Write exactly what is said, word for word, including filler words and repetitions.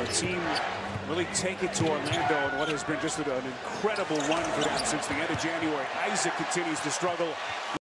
a team really take it to Orlando on what has been just an incredible run for them since the end of January. Isaac continues to struggle.